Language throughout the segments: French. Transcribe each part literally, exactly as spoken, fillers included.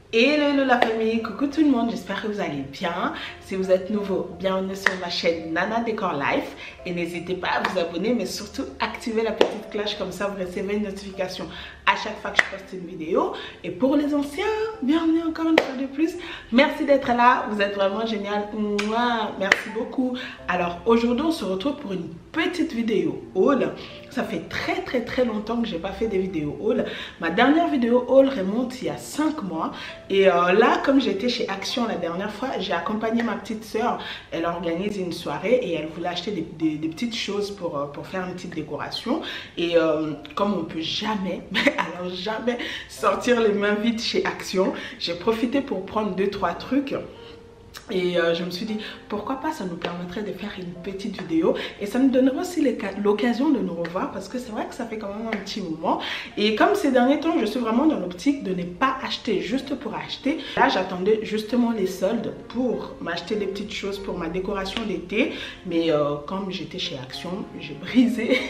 Hello, hello la famille, coucou tout le monde, j'espère que vous allez bien. Si vous êtes nouveau, bienvenue sur ma chaîne Nana Décor Life. Et n'hésitez pas à vous abonner, mais surtout activer la petite cloche, comme ça vous recevez une notification à chaque fois que je poste une vidéo. Et pour les anciens, bienvenue encore une fois de plus. Merci d'être là, vous êtes vraiment génial. Mouah, merci beaucoup. Alors aujourd'hui on se retrouve pour une petite vidéo haul. Ça fait très très très longtemps que j'ai pas fait des vidéos haul. Ma dernière vidéo haul remonte il y a cinq mois. Et euh, là, comme j'étais chez Action la dernière fois, j'ai accompagné ma petite soeur. Elle organise une soirée et elle voulait acheter des, des, des petites choses pour, euh, pour faire une petite décoration. Et euh, comme on peut jamais, mais alors jamais sortir les mains vides chez Action, j'ai profité pour prendre deux trois trucs. Et euh, je me suis dit, pourquoi pas, ça nous permettrait de faire une petite vidéo. Et ça nous donnerait aussi l'occasion de nous revoir, parce que c'est vrai que ça fait quand même un petit moment. Et comme ces derniers temps, je suis vraiment dans l'optique de ne pas acheter juste pour acheter. Là, j'attendais justement les soldes pour m'acheter des petites choses pour ma décoration d'été. Mais euh, comme j'étais chez Action, j'ai brisé...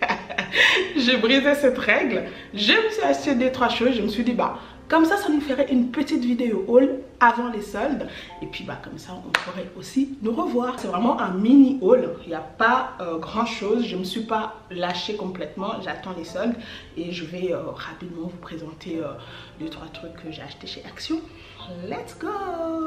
j'ai brisé cette règle. Je me suis acheté des trois choses. Je me suis dit, bah... comme ça, ça nous ferait une petite vidéo haul avant les soldes. Et puis, bah, comme ça, on pourrait aussi nous revoir. C'est vraiment un mini haul. Il n'y a pas euh, grand chose. Je ne me suis pas lâchée complètement. J'attends les soldes. Et je vais euh, rapidement vous présenter euh, deux, trois trucs que j'ai achetés chez Action. Let's go!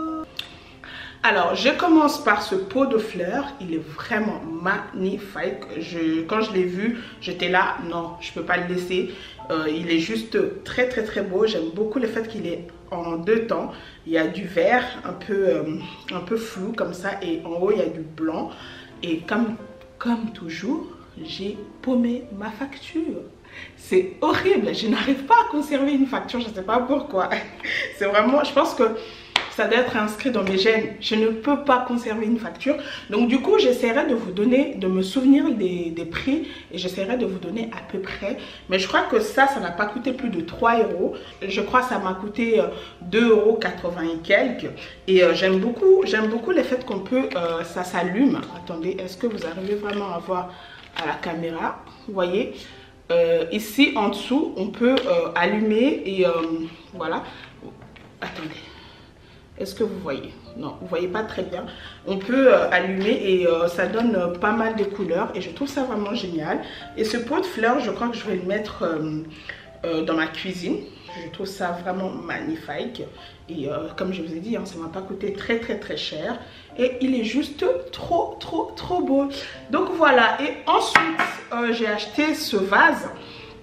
Alors, je commence par ce pot de fleurs. Il est vraiment magnifique. Je, quand je l'ai vu, j'étais là, non, je ne peux pas le laisser. Euh, il est juste très, très, très beau. J'aime beaucoup le fait qu'il est en deux tons. Il y a du vert un peu, euh, un peu flou comme ça. Et en haut, il y a du blanc. Et comme, comme toujours, j'ai paumé ma facture. C'est horrible. Je n'arrive pas à conserver une facture. Je ne sais pas pourquoi. C'est vraiment, je pense que... ça doit être inscrit dans mes gènes. Je ne peux pas conserver une facture. Donc du coup, j'essaierai de vous donner, de me souvenir des, des prix. Et j'essaierai de vous donner à peu près. Mais je crois que ça, ça n'a pas coûté plus de trois euros. Je crois que ça m'a coûté deux euros quatre-vingts et quelques. Et euh, j'aime beaucoup, j'aime beaucoup le fait qu'on peut, euh, ça s'allume. Attendez, est-ce que vous arrivez vraiment à voir à la caméra? Vous voyez, euh, ici en dessous, on peut euh, allumer et euh, voilà. Attendez. Est-ce que vous voyez? Non, vous voyez pas très bien. On peut euh, allumer et euh, ça donne euh, pas mal de couleurs. Et je trouve ça vraiment génial. Et ce pot de fleurs, je crois que je vais le mettre euh, euh, dans ma cuisine. Je trouve ça vraiment magnifique. Et euh, comme je vous ai dit, hein, ça ne m'a pas coûté très très très cher. Et il est juste trop trop trop beau. Donc voilà. Et ensuite, euh, j'ai acheté ce vase.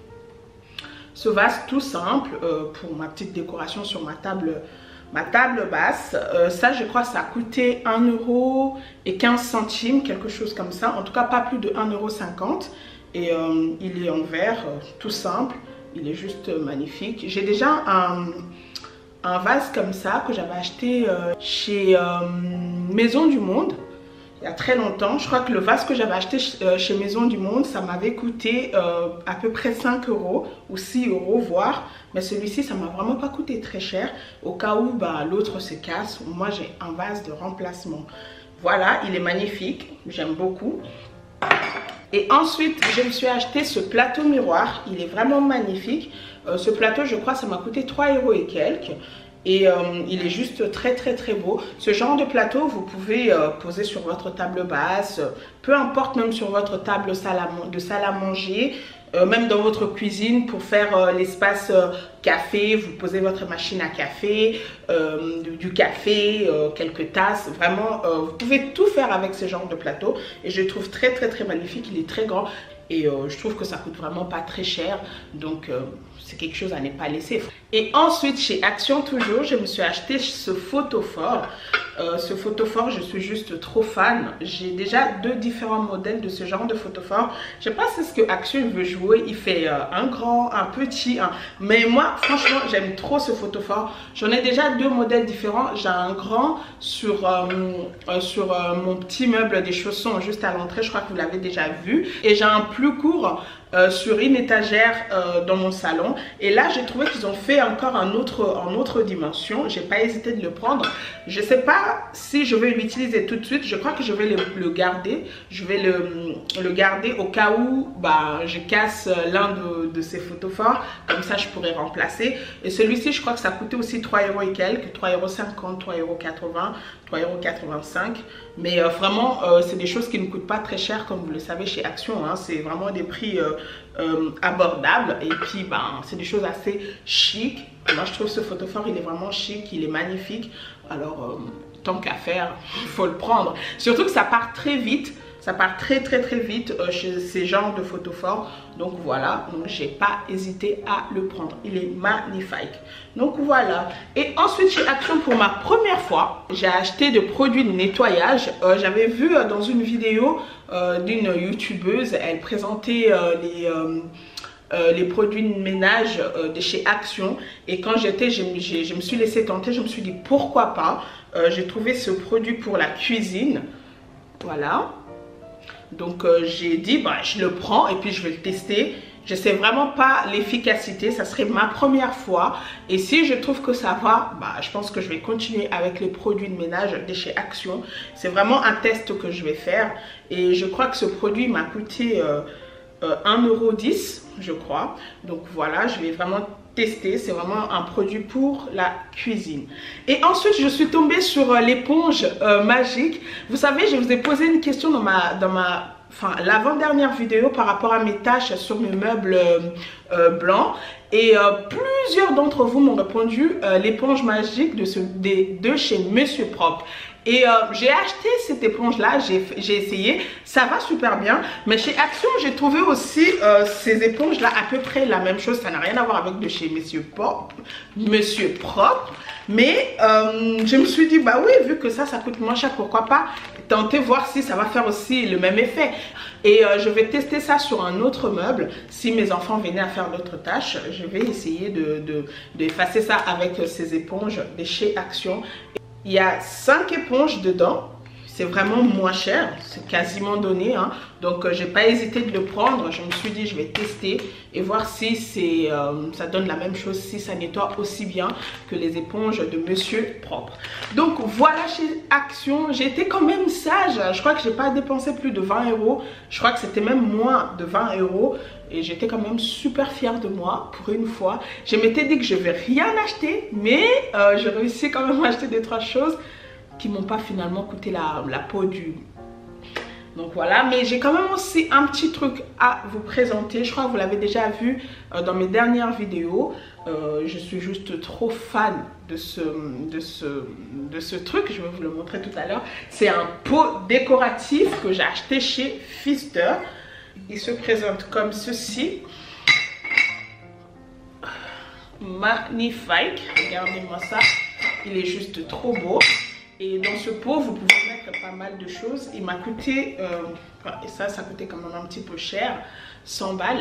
Ce vase tout simple euh, pour ma petite décoration sur ma table. Ma table basse, euh, ça je crois ça a coûté un euro et quinze centimes, quelque chose comme ça. En tout cas pas plus de un euro cinquante. Et euh, il est en verre, euh, tout simple. Il est juste euh, magnifique. J'ai déjà un, un vase comme ça que j'avais acheté euh, chez euh, Maison du Monde. Il y a très longtemps. Je crois que le vase que j'avais acheté chez Maison du Monde, ça m'avait coûté euh, à peu près cinq euros ou six euros voire. Mais celui-ci, ça m'a vraiment pas coûté très cher. Au cas où bah, l'autre se casse, moi j'ai un vase de remplacement. Voilà, il est magnifique. J'aime beaucoup. Et ensuite, je me suis acheté ce plateau miroir. Il est vraiment magnifique. Euh, ce plateau, je crois, ça m'a coûté trois euros et quelques. Et euh, il est juste très très très beau. Ce genre de plateau, vous pouvez euh, poser sur votre table basse, peu importe, même sur votre table salle à, de salle à manger, euh, même dans votre cuisine pour faire euh, l'espace euh, café. Vous posez votre machine à café, euh, du, du café, euh, quelques tasses. Vraiment, euh, vous pouvez tout faire avec ce genre de plateau. Et je le trouve très très très magnifique. Il est très grand. Et euh, je trouve que ça coûte vraiment pas très cher. Donc euh, c'est quelque chose à ne pas laisser. Et ensuite chez Action toujours, je me suis acheté ce photophore. Euh, ce photophore, je suis juste trop fan. J'ai déjà deux différents modèles de ce genre de photophore. Je ne sais pas si c'est ce que Action veut jouer. Il fait euh, un grand, un petit. Un... Mais moi, franchement, j'aime trop ce photophore. J'en ai déjà deux modèles différents. J'ai un grand sur, euh, euh, sur euh, mon petit meuble des chaussons juste à l'entrée. Je crois que vous l'avez déjà vu. Et j'ai un plus court euh, sur une étagère euh, dans mon salon. Et là, j'ai trouvé qu'ils ont fait encore un autre, en autre dimension. J'ai pas hésité de le prendre. Je sais pas si je vais l'utiliser tout de suite. Je crois que je vais le, le garder. Je vais le, le garder au cas où bah, je casse l'un de, de ces photophores. Comme ça, je pourrais remplacer. Et celui-ci, je crois que ça coûtait aussi trois euros et quelques. trois euros cinquante, trois euros quatre-vingts, trois euros quatre-vingt-cinq. Mais euh, vraiment, euh, c'est des choses qui ne coûtent pas très cher, comme vous le savez chez Action. Hein. C'est vraiment des prix euh, euh, abordables. Et puis, ben, c'est des choses assez chic. Moi, je trouve ce photophore, il est vraiment chic, il est magnifique. Alors, euh, tant qu'à faire, il faut le prendre. Surtout que ça part très vite. Ça part très très très vite euh, chez ces genres de photophores. Donc voilà, donc j'ai pas hésité à le prendre. Il est magnifique. Donc voilà. Et ensuite chez Action, pour ma première fois, j'ai acheté des produits de nettoyage. Euh, J'avais vu euh, dans une vidéo euh, d'une youtubeuse, elle présentait euh, les... Euh, Euh, les produits de ménage euh, de chez Action. Et quand j'étais, je, je, je me suis laissé tenter, je me suis dit pourquoi pas. Euh, j'ai trouvé ce produit pour la cuisine. Voilà. Donc euh, j'ai dit, bah, je le prends et puis je vais le tester. Je ne sais vraiment pas l'efficacité, ça serait ma première fois. Et si je trouve que ça va, bah, je pense que je vais continuer avec les produits de ménage de chez Action. C'est vraiment un test que je vais faire. Et je crois que ce produit m'a coûté euh, euh, un euro dix, je crois. Donc voilà, je vais vraiment tester. C'est vraiment un produit pour la cuisine. Et ensuite, je suis tombée sur euh, l'éponge euh, magique. Vous savez, je vous ai posé une question dans ma... Dans ma Enfin, l'avant-dernière vidéo par rapport à mes tâches sur mes meubles euh, euh, blancs. Et euh, plusieurs d'entre vous m'ont répondu euh, l'éponge magique de, ce, de, de chez Monsieur Propre. Et euh, j'ai acheté cette éponge-là, j'ai essayé, ça va super bien. Mais chez Action, j'ai trouvé aussi euh, ces éponges-là à peu près la même chose. Ça n'a rien à voir avec de chez Monsieur Propre. Monsieur Propre. Mais euh, je me suis dit, bah oui, vu que ça, ça coûte moins cher, pourquoi pas tenter voir si ça va faire aussi le même effet. Et euh, je vais tester ça sur un autre meuble. Si mes enfants venaient à faire d'autres tâches, je vais essayer de, de, d'effacer ça avec ces éponges de chez Action. Il y a cinq éponges dedans. C'est vraiment moins cher, c'est quasiment donné, hein. Donc euh, j'ai pas hésité de le prendre. Je me suis dit je vais tester et voir si c'est euh, ça donne la même chose, si ça nettoie aussi bien que les éponges de Monsieur Propre. Donc voilà, chez Action, j'ai été quand même sage. Je crois que j'ai pas dépensé plus de vingt euros. Je crois que c'était même moins de vingt euros. Et j'étais quand même super fière de moi pour une fois. Je m'étais dit que je vais rien acheter, mais euh, j'ai réussi quand même à acheter des trois choses qui m'ont pas finalement coûté la, la peau du... Donc voilà, mais j'ai quand même aussi un petit truc à vous présenter. Je crois que vous l'avez déjà vu euh, dans mes dernières vidéos. Euh, je suis juste trop fan de ce, de, ce, de ce truc. Je vais vous le montrer tout à l'heure. C'est un pot décoratif que j'ai acheté chez Pfister. Il se présente comme ceci. Magnifique. Regardez-moi ça. Il est juste trop beau. Et dans ce pot, vous pouvez mettre pas mal de choses. Il m'a coûté, euh, et ça, ça coûtait quand même un petit peu cher, cent balles.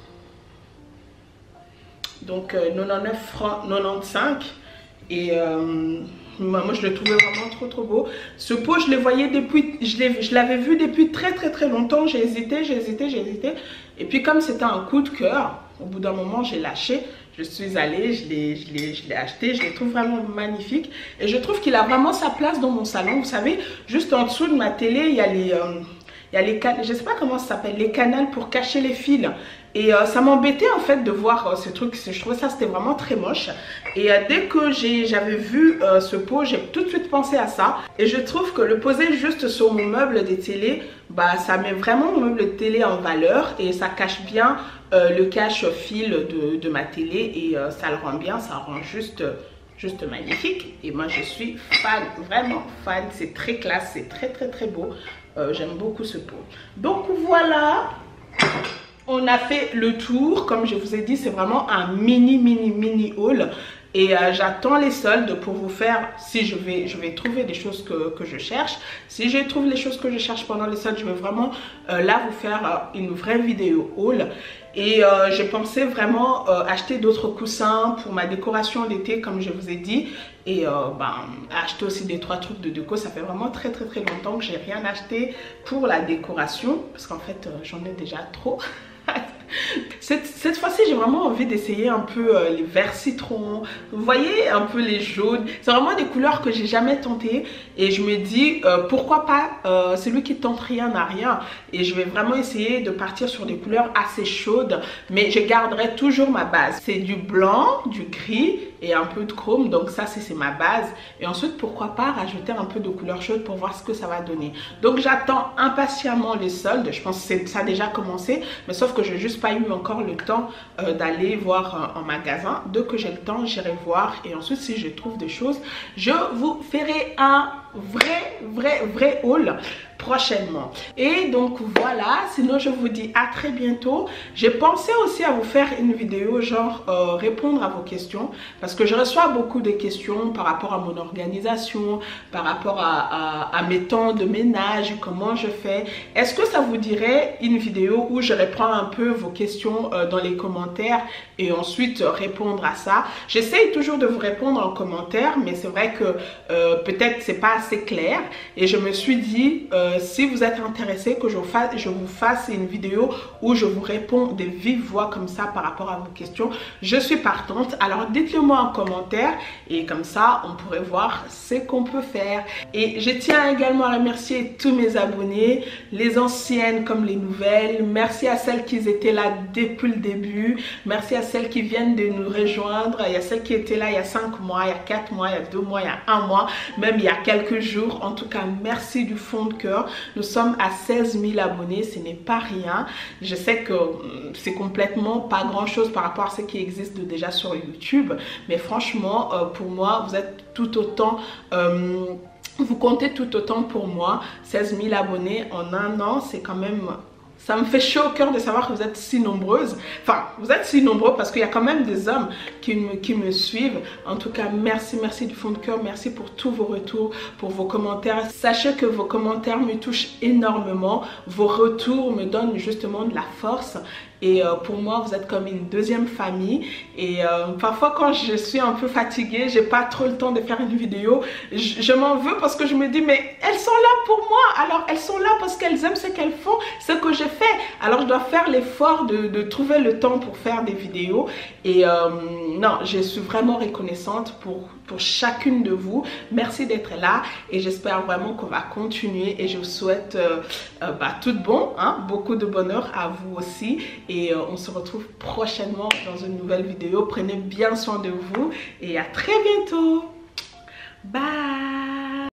Donc euh, quatre-vingt-dix-neuf francs quatre-vingt-quinze. Et euh, moi, moi, je le trouvais vraiment trop trop beau. Ce pot, je le voyais depuis, je l'avais vu depuis très très très longtemps. J'ai hésité, j'ai hésité, j'ai hésité. Et puis comme c'était un coup de cœur, au bout d'un moment, j'ai lâché. Je suis allée, je l'ai acheté, je le trouve vraiment magnifique. Et je trouve qu'il a vraiment sa place dans mon salon. Vous savez, juste en dessous de ma télé, il y a les... Euh, il y a les je sais pas comment ça s'appelle, les canals pour cacher les fils. Et euh, ça m'embêtait en fait de voir euh, ce truc. Je trouvais ça, c'était vraiment très moche. Et euh, dès que j'avais vu euh, ce pot, j'ai tout de suite pensé à ça. Et je trouve que le poser juste sur mon meuble des télés, bah, ça met vraiment mon meuble de télé en valeur. Et ça cache bien euh, le cache-fil de, de ma télé. Et euh, ça le rend bien, ça rend juste... juste magnifique. Et moi je suis fan, vraiment fan. C'est très classe, c'est très très très beau. euh, J'aime beaucoup ce pot. Donc voilà, on a fait le tour. Comme je vous ai dit, c'est vraiment un mini mini mini haul. Et euh, j'attends les soldes pour vous faire, si je vais, je vais trouver des choses que, que je cherche. Si je trouve les choses que je cherche pendant les soldes, je vais vraiment euh, là vous faire euh, une vraie vidéo haul. Et euh, j'ai pensé vraiment euh, acheter d'autres coussins pour ma décoration d'été, comme je vous ai dit. Et euh, ben, acheter aussi des trois trucs de déco. Ça fait vraiment très très très longtemps que j'ai rien acheté pour la décoration. Parce qu'en fait, euh, j'en ai déjà trop. Cette, cette fois-ci, j'ai vraiment envie d'essayer un peu euh, les verts citron. Vous voyez, un peu les jaunes. C'est vraiment des couleurs que j'ai jamais tentées. Et je me dis, euh, pourquoi pas, euh, celui qui tente rien n'a rien. Et je vais vraiment essayer de partir sur des couleurs assez chaudes. Mais je garderai toujours ma base. C'est du blanc, du gris et un peu de chrome. Donc ça, c'est ma base. Et ensuite, pourquoi pas rajouter un peu de couleur chaude pour voir ce que ça va donner. Donc j'attends impatiemment les soldes. Je pense que ça a déjà commencé. Mais sauf que je n'ai juste pas eu encore le temps euh, d'aller voir euh, en magasin. Dès que j'ai le temps, j'irai voir. Et ensuite, si je trouve des choses, je vous ferai un vrai, vrai, vrai haul prochainement. Et donc voilà, sinon je vous dis à très bientôt. J'ai pensé aussi à vous faire une vidéo genre euh, répondre à vos questions, parce que je reçois beaucoup de questions par rapport à mon organisation, par rapport à, à, à mes temps de ménage, comment je fais. Est-ce que ça vous dirait une vidéo où je réponds un peu vos questions euh, dans les commentaires et ensuite euh, répondre à ça? J'essaye toujours de vous répondre en commentaire, mais c'est vrai que euh, peut-être c'est pas assez clair, et je me suis dit euh, si vous êtes intéressé que je vous, fasse, je vous fasse une vidéo où je vous réponds de vive voix comme ça par rapport à vos questions, je suis partante. Alors dites-le moi en commentaire et comme ça on pourrait voir ce qu'on peut faire. Et je tiens également à remercier tous mes abonnés, les anciennes comme les nouvelles. Merci à celles qui étaient là depuis le début, merci à celles qui viennent de nous rejoindre. Il y a celles qui étaient là il y a cinq mois, il y a quatre mois, il y a deux mois, il y a un mois, même il y a quelques jours. En tout cas, merci du fond de cœur. Nous sommes à seize mille abonnés, ce n'est pas rien. Je sais que c'est complètement pas grand chose par rapport à ce qui existe déjà sur YouTube, mais franchement euh, pour moi vous êtes tout autant euh, vous comptez tout autant pour moi. Seize mille abonnés en un an, c'est quand même... Ça me fait chaud au cœur de savoir que vous êtes si nombreuses. Enfin, vous êtes si nombreux parce qu'il y a quand même des hommes qui me, qui me suivent. En tout cas, merci, merci du fond de cœur. Merci pour tous vos retours, pour vos commentaires. Sachez que vos commentaires me touchent énormément. Vos retours me donnent justement de la force. Et euh, pour moi, vous êtes comme une deuxième famille. Et euh, parfois, quand je suis un peu fatiguée, j'ai pas trop le temps de faire une vidéo. Je, je m'en veux parce que je me dis, mais elles sont là pour moi. Alors, elles sont là parce qu'elles aiment ce qu'elles font, ce que je fais. Alors, je dois faire l'effort de, de trouver le temps pour faire des vidéos. Et euh, non, je suis vraiment reconnaissante pour, pour chacune de vous. Merci d'être là. Et j'espère vraiment qu'on va continuer. Et je vous souhaite euh, euh, bah, tout de bon, hein, beaucoup de bonheur à vous aussi. Et euh, on se retrouve prochainement dans une nouvelle vidéo. Prenez bien soin de vous et à très bientôt. Bye.